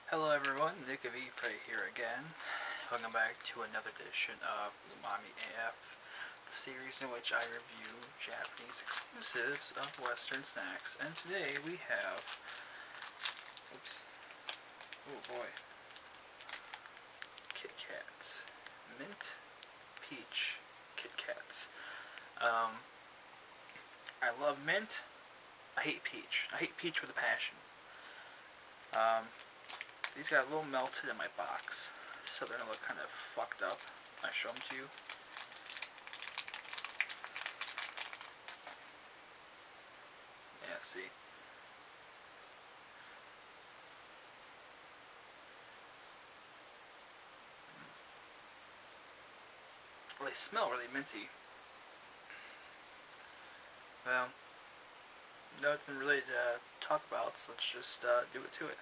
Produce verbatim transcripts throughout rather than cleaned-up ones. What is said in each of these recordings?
Hello everyone, Nick of eatPray here again. Welcome back to another edition of Umami A F, the series in which I review Japanese exclusives of Western snacks. And today we have, oops, oh boy, Kit Kats, mint peach Kit Kats. Um, I love mint. I hate peach. I hate peach with a passion. Um, these got a little melted in my box, so they're gonna look kind of fucked up when I show them to you. Yeah, see. Well, they smell really minty. Well, nothing really to talk about, so let's just uh, do it to it.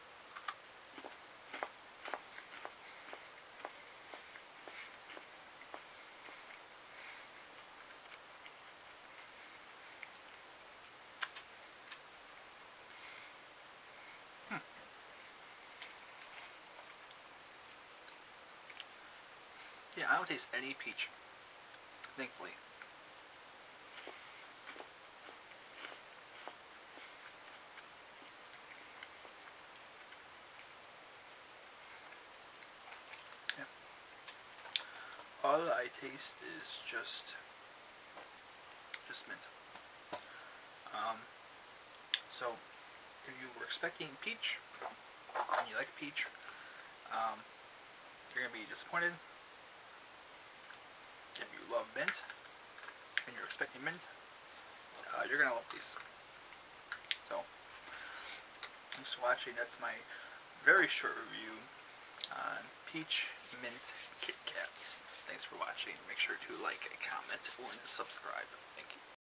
Hmm. Yeah, I don't taste any peach, thankfully. Yeah. All I taste is just, just mint. Um, so, if you were expecting peach, and you like peach, um, you're going to be disappointed. If you love mint, and you're expecting mint, uh, you're going to love these. So, thanks for watching. That's my very short review on peach mint Kit Kats. Thanks for watching. Make sure to like, comment, or subscribe. Thank you.